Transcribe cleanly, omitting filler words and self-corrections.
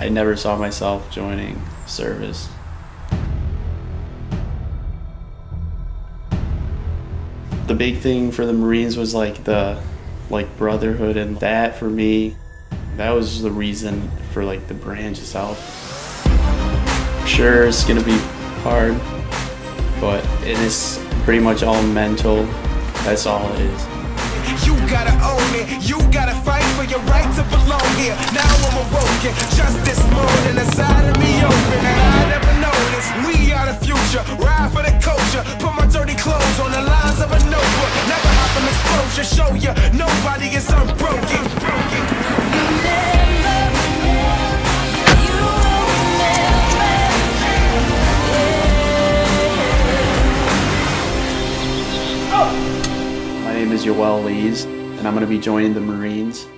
I never saw myself joining service. The big thing for the Marines was the brotherhood, and that for me, that was the reason for the branch itself. Sure, it's gonna be hard, but it is pretty much all mental. That's all it is. You gotta own it, you gotta fight for your right to belong here. Now I'm awoken, just this morning, the side of me open, and I never noticed. We are the future, ride for the culture, put my dirty clothes on the lines of a notebook. Never hide from exposure, show you nobody is unbroken. My name is Yoel Lees, and I'm going to be joining the Marines.